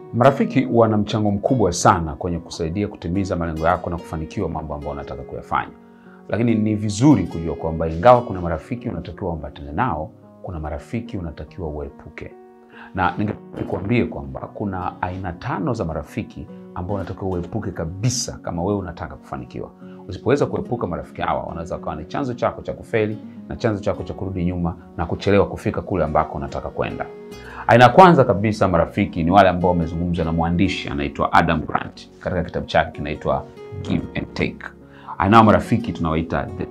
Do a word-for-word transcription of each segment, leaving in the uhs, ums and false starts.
Marafiki wana mchango mkubwa sana kwenye kusaidia kutimiza malengo yako na kufanikiwa mambo ambayo unataka kuyafanya. Lakini ni vizuri kujua kwamba ingawa kuna marafiki unatakiwa uambatane nao, kuna marafiki unatakiwa uepuke. Na ningekuambia kwamba kuna aina tano za marafiki ambao unatakiwa uepuke kabisa kama wewe unataka kufanikiwa. Usipoweza kuepuka marafiki hawa, wanaweza kuwa ni chanzo chako cha kufeli na chanzo chako cha kurudi nyuma na kuchelewa kufika kule ambako unataka kwenda. Aina kwanza kabisa marafiki ni wale ambao wamezungumzwa na mwandishi anaitwa Adam Grant katika kitabu chake kinaitwa Give and Take. Aina marafiki tunawaita the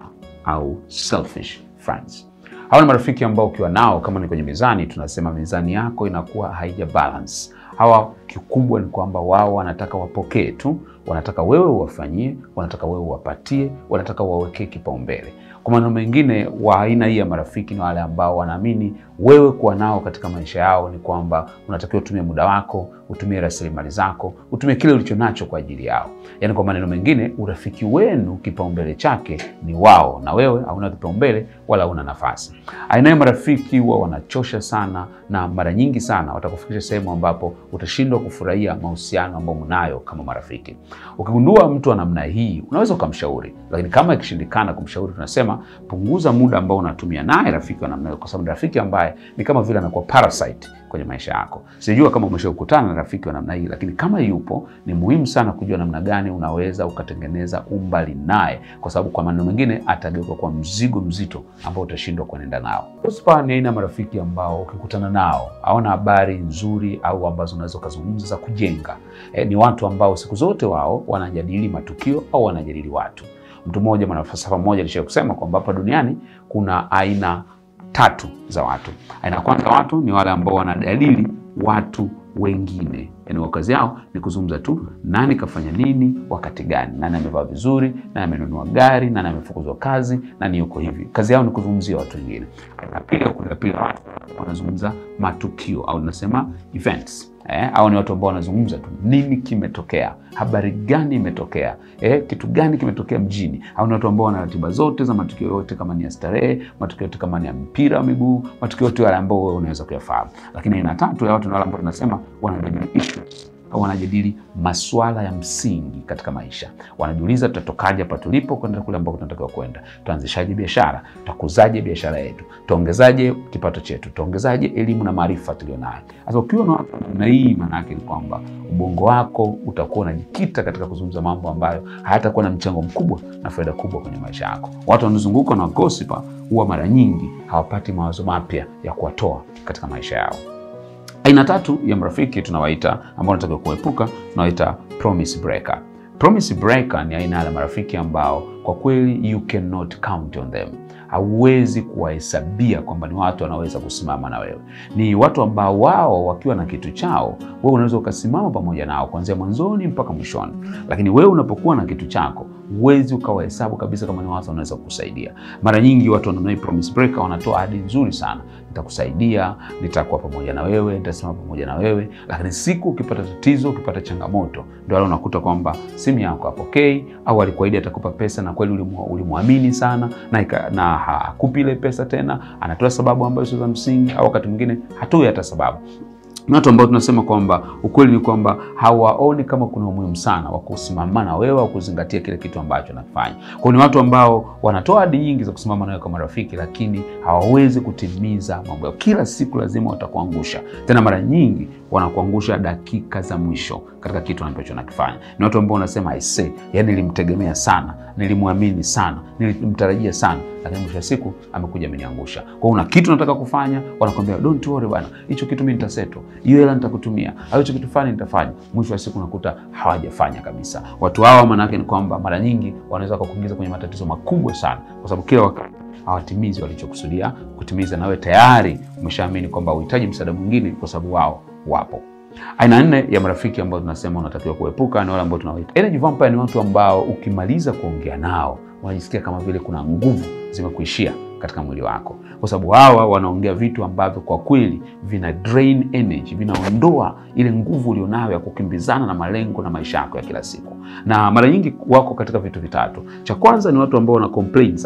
au selfish friends. Hawa ni marafiki ambao ukiwa nao kama ni kwenye mizani, tunasema mizani yako inakuwa haija balance. Hawa kikubwa ni kwamba wao wanataka wapokee tu, wanataka wewe uwafanyie, wanataka wewe uwapatie, wanataka wawekee kipaumbele. Kwa maneno mengine, wa aina hii ya marafiki ni wale ambao wanaamini wewe kuwa nao katika maisha yao ni kwamba unatakiwa utumie muda wako, utumie rasilimali zako, utumie kile ulichonacho kwa ajili yao. Yaani kwa maneno mengine, urafiki wenu kipaumbele chake ni wao na wewe hauna kipaumbele wala una nafasi. Aina ya marafiki huwa wanachosha sana na mara nyingi sana watakufikisha sehemu ambapo utashindwa kufurahia mahusiano ambayo mnayo kama marafiki. Ukigundua mtu wa namna hii, unaweza kumshauri, lakini kama ikishindikana kumshauri, tunasema punguza muda ambao unatumia naye rafiki wa namna hiyo, kwa sababu rafiki ambaye ni kama vile anakuwa parasite kwenye maisha yako. Sijua kama umeshakutana na rafiki wa namna hii, lakini kama yupo, ni muhimu sana kujua namna gani unaweza ukatengeneza umbali naye, kwa sababu kwa maneno mengine atageuka kwa mzigo mzito ambao utashindwa kuenda nao. Uspa ni aina marafiki ambao ukikutana nao hawana habari nzuri au ambazo unaweza kuzungumza za kujenga. E, ni watu ambao siku zote wao wanajadili matukio au wanajadili watu. Mtu mmoja, mwanafalsafa mmoja, alishawahi kusema kwamba hapa duniani kuna aina tatu za watu. Aina ya kwanza watu ni wale ambao wanadadili watu wengine. Yaani kazi yao ni kuzungumza tu nani kafanya nini, wakati gani, nani amevaa vizuri, nani amenunua gari, nani amefukuzwa kazi, nani yuko hivi. Kazi yao ni kuzungumzia watu wengine. Na pia kuna pia watu wanazungumza matukio au tunasema events. Eh, au ni watu ambao wanazungumza tu nini kimetokea, habari gani imetokea, eh, kitu gani kimetokea mjini. Au ni watu ambao wana ratiba zote za matukio yote, kama ni ya starehe, matukio yote kama ni ya mpira wa miguu, matukio yote yale ambao wewe unaweza kuyafahamu. Lakini aina tatu ya watu ni wale ambao tunasema wanajadili issues au wanajadili masuala ya msingi katika maisha. Wanajiuliza tutatokaje hapa tulipo kwenda kule ambako tunatakiwa kwenda. Tuanzishaje biashara? Tutakuzaje biashara yetu? Tuongezaje kipato chetu? Tuongezaje elimu na maarifa tulionayo? Sasa ukiwa na watu na hii, maana yake ni kwamba ubongo wako utakuwa unajikita katika kuzungumza mambo ambayo hayatakuwa na mchango mkubwa na faida kubwa kwenye maisha yako. Watu wanazunguka na gossipa huwa mara nyingi hawapati mawazo mapya ya kuwatoa katika maisha yao. Aina tatu ya marafiki tunawaita, ambao tunataka kuepuka, tunawaita promise breaker. Promise breaker ni aina ya marafiki ambao kwa kweli you cannot count on them. Hauwezi kuwahesabia kwamba ni watu wanaweza kusimama na wewe. Ni watu ambao wao wakiwa na kitu chao, wewe unaweza ukasimama pamoja nao kuanzia mwanzoni mpaka mwishoni. Lakini wewe unapokuwa na kitu chako, huwezi ukawahesabu kabisa kama ni watu wanaweza kukusaidia. Mara nyingi watu wanao promise breaker wanatoa ahadi nzuri sana. Nitakusaidia, nitakuwa pamoja na wewe, nitasimama pamoja na wewe, lakini siku ukipata tatizo, ukipata changamoto, ndio wale unakuta kwamba simu yako hapokei, au alikuahidi atakupa pesa na kweli ulimuamini sana na na hakupi ile pesa tena, anatoa sababu ambazo sio za msingi, au wakati mwingine hatoi hata sababu. Ni watu ambao tunasema kwamba ukweli ni kwamba hawaoni kama kuna umuhimu sana wa kusimama na wewe au kuzingatia kile kitu ambacho unafanya. Kwa ni watu ambao wanatoa ahadi nyingi za kusimama na wewe kama rafiki, lakini hawawezi kutimiza mambo yao. Kila siku lazima watakuangusha. Tena mara nyingi wanakuangusha dakika za mwisho katika kitu ambacho unakifanya. Ni watu ambao unasema I say, yani nilimtegemea sana, nilimwamini sana, nilimtarajia sana, lakini mwisho wa siku amekuja ameniangusha. Kwa una kitu unataka kufanya, wanakuambia don't worry bwana, hicho kitu mimi nitaseto, hiyo hela nitakutumia, au hicho kitu fani nitafanya. Mwisho wa siku unakuta hawajafanya kabisa. Watu hawa maana yake ni kwamba mara nyingi wanaweza kukuingiza kwenye matatizo makubwa sana, kwa sababu kila wakati hawatimizi walichokusudia kutimiza, na wewe tayari umeshaamini kwamba unahitaji msaada mwingine kwa sababu wao wapo. Aina nne ya marafiki ambao tunasema unatakiwa kuepuka ni wale ambao tunawaita energy vampire. Ni watu ambao ukimaliza kuongea nao unajisikia kama vile kuna nguvu zimekuishia katika mwili wako, kwa sababu hawa wanaongea vitu ambavyo kwa kweli vina drain energy, vinaondoa ile nguvu ulionayo ya kukimbizana na malengo na maisha yako ya kila siku. Na mara nyingi wako katika vitu vitatu. Cha kwanza ni watu ambao wana complain sana.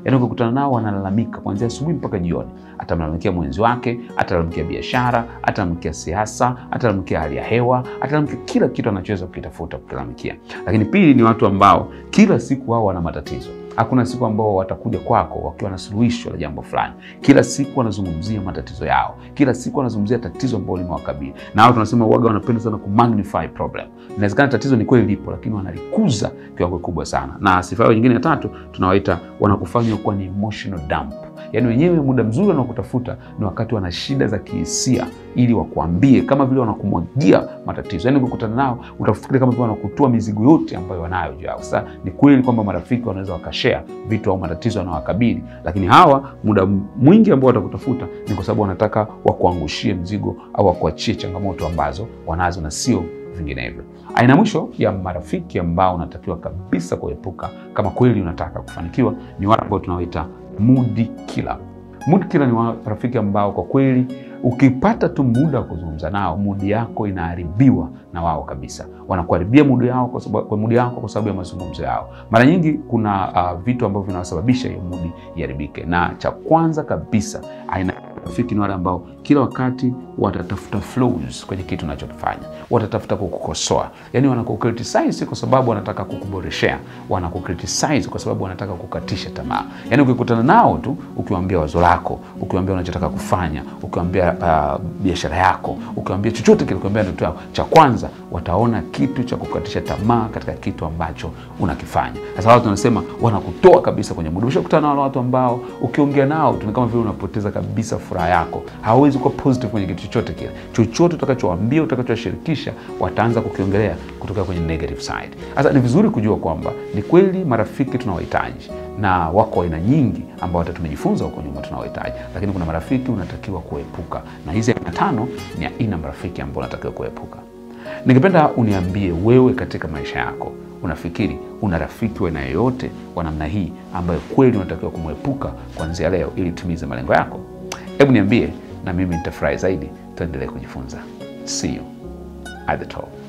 Yaani ukikutana nao wanalalamika kuanzia asubuhi mpaka jioni. Atamlalamikia mwenzi wake, atalalamikia biashara, atalalamikia siasa, atalalamikia hali ya hewa, atalalamikia kila kitu anachoweza kukitafuta kukilalamikia. Lakini pili ni watu ambao kila siku wao wana matatizo. Hakuna siku ambao watakuja kwako wakiwa na suluhisho la jambo fulani. Kila siku wanazungumzia matatizo yao. Kila siku wanazungumzia tatizo ambalo limewakabili. Na hao tunasema waga wanapenda sana ku magnify problem. Inawezekana tatizo ni kweli lipo, lakini wanalikuza kiwango kikubwa sana. Na sifa yao nyingine ya tatu tunawaita wanakufanya kuwa ni emotional dump. Yaani wenyewe muda mzuri wanakutafuta ni wakati wana shida za kihisia, ili wakuambie kama vile wanakumwagia matatizo. Yaani ukikutana nao utafikiri kama vile wanakutoa mizigo yote ambayo wanayo juu yao. Sasa ni kweli kwamba marafiki wanaweza wakashare vitu au matatizo wanayowakabili, lakini hawa muda mwingi ambao watakutafuta ni kwa sababu wanataka wakuangushie mzigo au wakuachie changamoto ambazo wanazo na sio vinginevyo. Aina mwisho ya marafiki ambao unatakiwa kabisa kuepuka kama kweli unataka kufanikiwa ni wale ambao tunawaita mood killer. Mood killer ni marafiki ambao kwa kweli ukipata tu muda wa kuzungumza nao, mood yako inaharibiwa na wao kabisa. Wanakuharibia mood yao kwa sababu kwa mood yako kwa sababu ya mazungumzo yao. Mara nyingi kuna uh, vitu ambavyo vinasababisha hiyo mood iharibike. Na cha kwanza kabisa, aina marafiki ni wale ambao kila wakati watatafuta flaws kwenye kitu unachofanya. Watatafuta kukukosoa. Yaani wanakukriticize kwa sababu wanataka kukuboreshea. Wanakukriticize kwa sababu wanataka kukatisha tamaa. Yaani ukikutana nao tu, ukiwaambia wazo lako, ukiwaambia unachotaka kufanya, ukiwaambia uh, biashara yako, ukiwaambia chochote kile, ukiwaambia ndoto yako, cha kwanza wataona kitu cha kukatisha tamaa katika kitu ambacho unakifanya. Sasa wao tunasema wanakutoa kabisa kwenye mood. Ukikutana na wale watu ambao ukiongea nao tu kama vile unapoteza kabisa furaha yako. Hawezi kuwa positive kwenye kitu chochote kile. Chochote utakachowaambia, utakachoshirikisha, wataanza kukiongelea kutoka kwenye negative side. Sasa ni vizuri kujua kwamba ni kweli marafiki tunawahitaji, na wako aina nyingi ambao hata tumejifunza huko nyuma tunawahitaji, lakini kuna marafiki unatakiwa kuepuka. Na hizi aina tano ni aina marafiki ambao unatakiwa kuepuka. Ningependa uniambie wewe katika maisha yako, unafikiri una rafiki wa aina yoyote wa namna hii ambayo kweli unatakiwa kumwepuka kuanzia leo ili utimize malengo yako? Hebu niambie na mimi nitafurahi zaidi. Tuendelee kujifunza. See you at the top.